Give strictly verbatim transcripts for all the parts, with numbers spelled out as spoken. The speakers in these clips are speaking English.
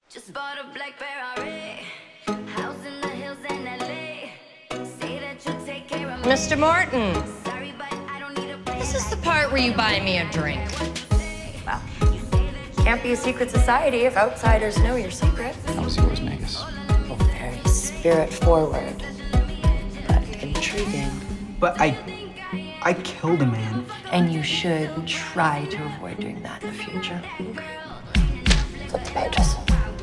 Just bought a black Ferrari, house in the hills in L A. Say that you'll take care of me. Mister Martin, Sorry, but I don't need a plan. this is the part where you buy me a drink. Well, can't be a secret society if outsiders know your secret. How was yours, Magus? Well, very spirit forward, but intriguing. But I, I killed a man. And you should try to avoid doing that in the future. Flip the pages.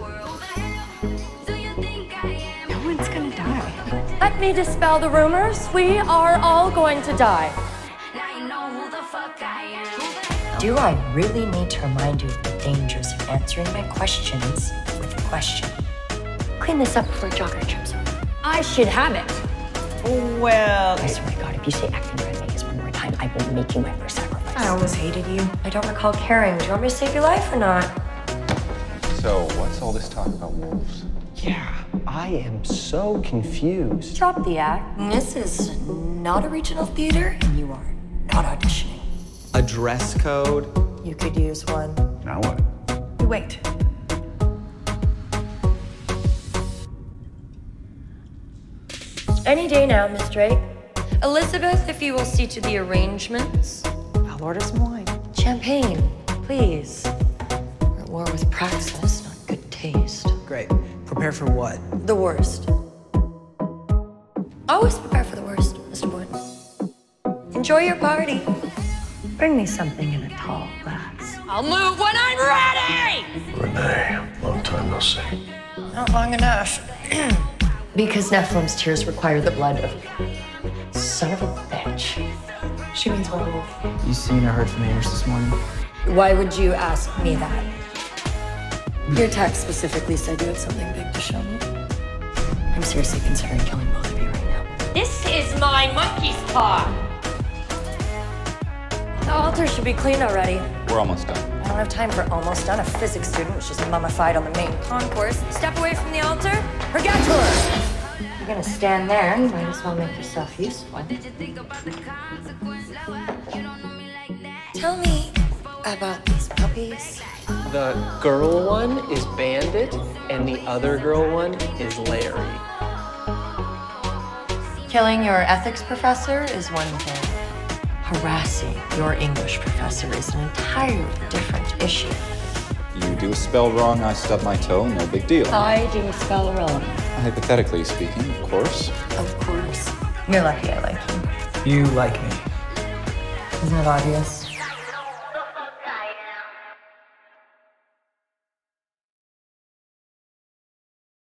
No one's gonna die. Let me dispel the rumors. We are all going to die. Now you know who the fuck I am. Do I really need to remind you of the dangers of answering my questions with a question? Clean this up before jogger trips over. I should have it. Well, I swear to God, if you say acting red Vegas one more time, I will make you my first sacrifice. I always hated you. I don't recall caring. Do you want me to save your life or not? So, what's all this talk about wolves? Yeah, I am so confused. Drop the act. This is not a regional theater, and you are not auditioning. A dress code? You could use one. Now what? Wait. Any day now, Miss Drake. Elizabeth, if you will see to the arrangements. I'll order some wine. Champagne, please. We're at war with praxis, not good taste. Great. Prepare for what? The worst. Always prepare for the worst, Mister Boyd. Enjoy your party. Bring me something in a tall glass. I'll move when I'm ready! Renee, long time no see. Not long enough. Because Nephilim's tears require the blood of... Son of a bitch. She means werewolf. You seen or heard from Anders this morning? Why would you ask me that? Your text specifically said you had something big to show me. I'm seriously considering killing both of you right now. This is my monkey's paw. The altar should be clean already. We're almost done. I don't have time for almost done. A physics student was just mummified on the main concourse. Step away from the altar or get to her. You're gonna stand there, you might as well make yourself useful. Did you think about the consequence? You don't know me like that. Tell me about these puppies. The girl one is Bandit, and the other girl one is Larry. Killing your ethics professor is one thing. Harassing your English professor is an entirely different issue. You do a spell wrong, I stub my toe, no big deal. I do spell wrong. Hypothetically speaking, of course. Of course. You're lucky I like you. You like me. Isn't it obvious?